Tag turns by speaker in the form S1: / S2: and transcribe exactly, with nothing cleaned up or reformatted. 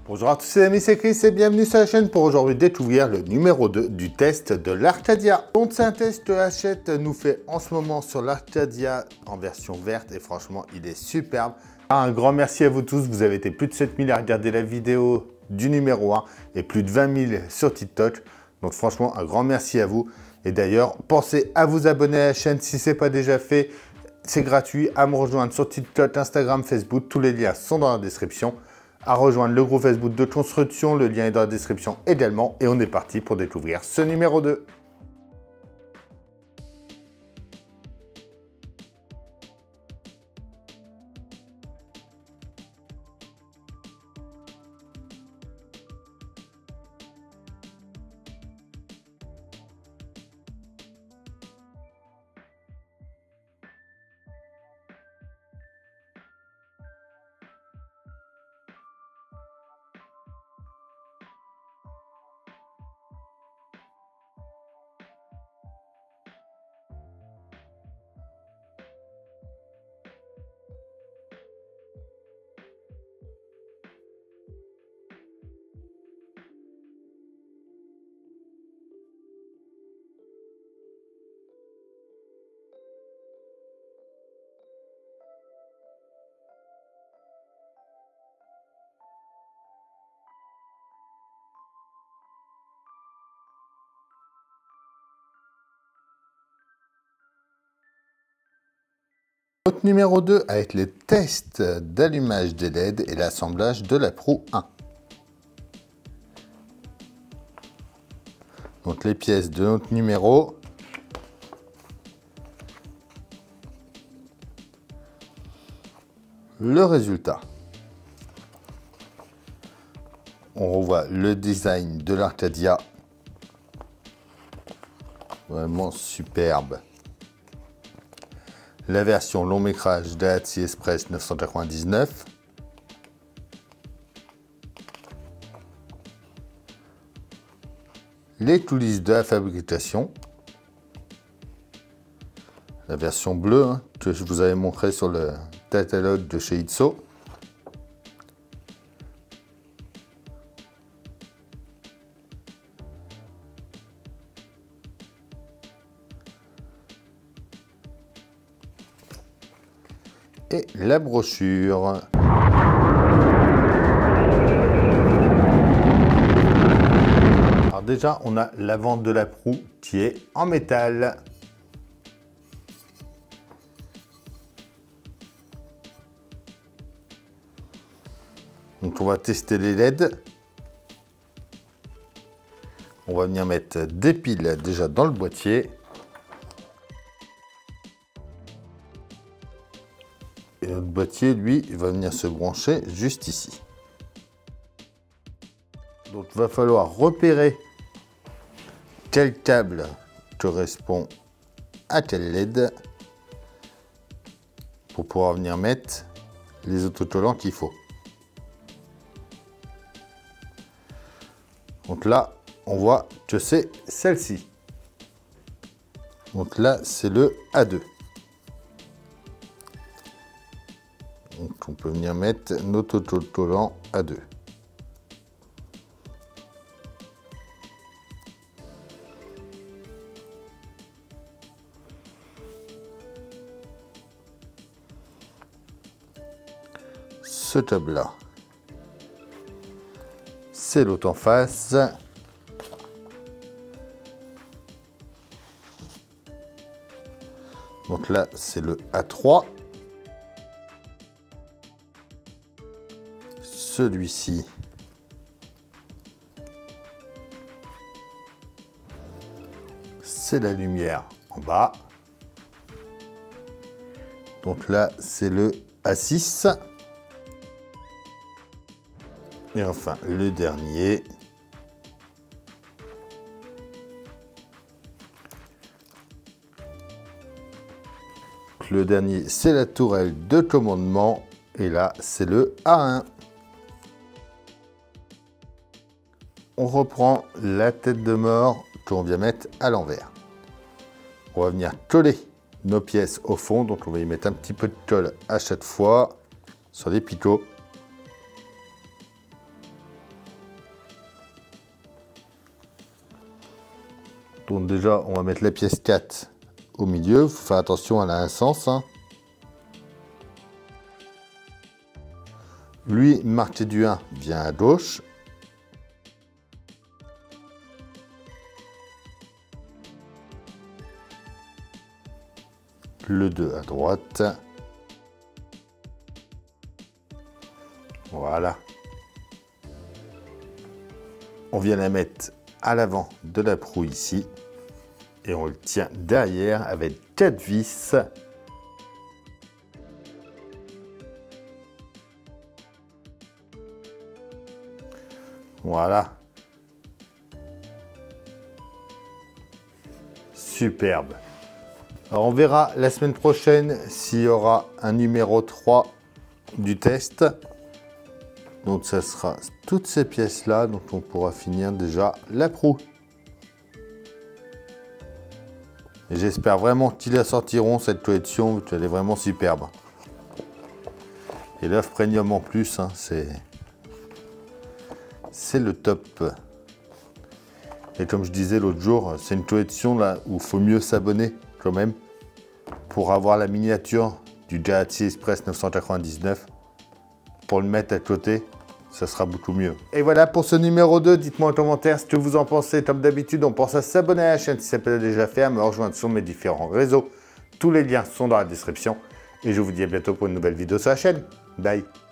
S1: Bonjour à tous, c'est amis, c'est Chris et bienvenue sur la chaîne pour aujourd'hui découvrir le numéro deux du test de l'Arcadia. Donc c'est un test que Hachette nous fait en ce moment sur l'Arcadia en version verte et franchement il est superbe. Un grand merci à vous tous, vous avez été plus de sept mille à regarder la vidéo du numéro un et plus de vingt mille sur TikTok. Donc franchement un grand merci à vous. Et d'ailleurs pensez à vous abonner à la chaîne si ce n'est pas déjà fait. C'est gratuit, à me rejoindre sur TikTok, Instagram, Facebook, tous les liens sont dans la description. À rejoindre le groupe Facebook de construction, le lien est dans la description également. Et on est parti pour découvrir ce numéro deux. Notre numéro deux avec les tests d'allumage des L E D et l'assemblage de la proue un. Donc les pièces de notre numéro. Le résultat. On revoit le design de l'Arcadia. Vraiment superbe. La version long métrage Daihatsu Express neuf cent quatre-vingt-dix-neuf. Les coulisses de la fabrication. La version bleue hein, que je vous avais montré sur le catalogue de chez Itso. Et la brochure. Alors déjà, on a l'avant de la proue qui est en métal. Donc on va tester les L E D. On va venir mettre des piles déjà dans le boîtier. Et notre boîtier, lui, il va venir se brancher juste ici. Donc, il va falloir repérer quel câble correspond à quel L E D pour pouvoir venir mettre les autocollants qu'il faut. Donc là, on voit que c'est celle-ci. Donc là, c'est le A deux. Donc on peut venir mettre notre autocollant A deux. Ce câble là, c'est l'autre en face. Donc là, c'est le A trois. Celui-ci, c'est la lumière en bas. Donc là, c'est le A six. Et enfin, le dernier. Le dernier, c'est la tourelle de commandement. Et là, c'est le A un. On reprend la tête de mort qu'on vient mettre à l'envers. On va venir coller nos pièces au fond, donc on va y mettre un petit peu de colle à chaque fois sur les picots. Donc déjà, on va mettre la pièce quatre au milieu. Il faut faire attention, elle a un sens. Hein. Lui, marqué du un, vient à gauche. Le deux à droite. Voilà. On vient la mettre à l'avant de la proue ici. Et on le tient derrière avec quatre vis. Voilà. Superbe. Alors on verra la semaine prochaine s'il y aura un numéro trois du test. Donc ça sera toutes ces pièces là, donc on pourra finir déjà la proue. Et j'espère vraiment qu'ils la sortiront cette collection, elle est vraiment superbe. Et l'œuf premium en plus, hein, c'est c'est le top. Et comme je disais l'autre jour, c'est une collection là où il faut mieux s'abonner quand même pour avoir la miniature du Galaxy Express neuf cent quatre-vingt-dix-neuf. Pour le mettre à côté, ça sera beaucoup mieux. Et voilà pour ce numéro deux. Dites-moi en commentaire ce que vous en pensez. Comme d'habitude, on pense à s'abonner à la chaîne si ce n'est pas déjà fait, à me rejoindre sur mes différents réseaux. Tous les liens sont dans la description. Et je vous dis à bientôt pour une nouvelle vidéo sur la chaîne. Bye.